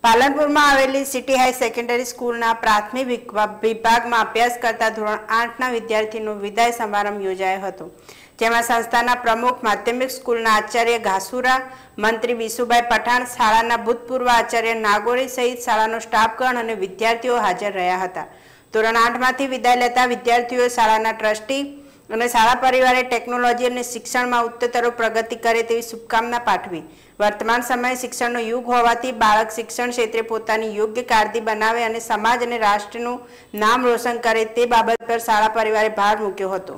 પાલનપુરમાં આવેલી city high secondary સ્કૂલના પ્રાથમિક વિભાગમાં અભ્યાસ કરતા ધોરણ 8ના વિદ્યાર્થીનો વિદાય સમારંભ યોજાયો હતો, જેમાં સંસ્થાના પ્રમુખ, માધ્યમિક સ્કૂલના આચાર્ય ઘાસુરા, મંત્રી બીસુભાઈ પઠાણ, શાળાના ભૂતપૂર્વ આચાર્ય નાગોરી સહિત શાળાનો સ્ટાફગણ અને વિદ્યાર્થીઓ હાજર રહ્યા હતા. ધોરણ 8માંથી વિદાય લેતા વિદ્યાર્થીઓએ શાળાના ટ્રસ્ટી અને શાળા પરિવારે ટેકનોલોજી અને શિક્ષણમાં ઉત્તરોત્તર પ્રગતિ કરે તેવી શુભકામના પાઠવી. વર્તમાન સમયે શિક્ષણનો યુગ હોવાથી બાળક શિક્ષણ ક્ષેત્રે પોતાની યોગ્ય કારકિર્દી બનાવે અને સમાજ અને રાષ્ટ્રનું નામ રોશન કરે તે બાબત પર શાળા પરિવારે ભાર મૂક્યો હતો.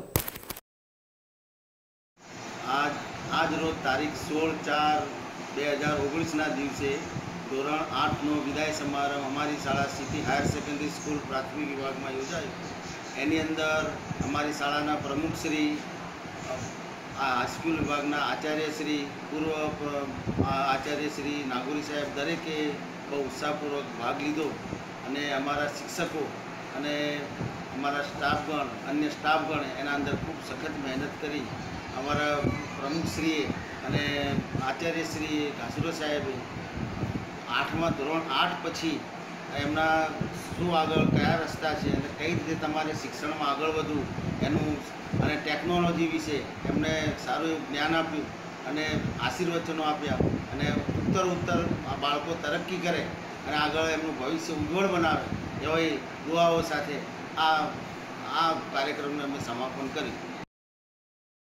આજ રોજ તારીખ 16/4/2019ના દિવસે ધોરણ 8નો વિદાય સમારંભ અમારી શાળા સિટી હાયર સેકન્ડરી સ્કૂલ પ્રાથમિક વિભાગમાં યોજાયો. એની અંદર અમારી શાળાના પ્રમુખશ્રી, હાઈસ્કૂલ વિભાગના આચાર્યશ્રી, પૂર્વ આચાર્યશ્રી નાગોરી સાહેબ દરેકે બહુ ઉત્સાહપૂર્વક ભાગ લીધો અને અમારા શિક્ષકો અને અમારા સ્ટાફગણ, અન્ય સ્ટાફગણ એના અંદર ખૂબ સખત મહેનત કરી. અમારા પ્રમુખશ્રીએ અને આચાર્યશ્રી ઘાસુરા સાહેબે ધોરણ 8 પછી એમના શું આગળ કયા રસ્તા છે અને કઈ રીતે તમારે શિક્ષણમાં આગળ વધવું એનું અને ટેકનોલોજી વિશે એમને સારું એવું જ્ઞાન આપ્યું અને આશીર્વચનો આપ્યા અને ઉત્તર બાળકો તરક્કી કરે અને આગળ એમનું ભવિષ્ય ઉજ્જવળ બનાવે એવી દુઆઓ સાથે આ કાર્યક્રમને અમે સમાપન કર્યું.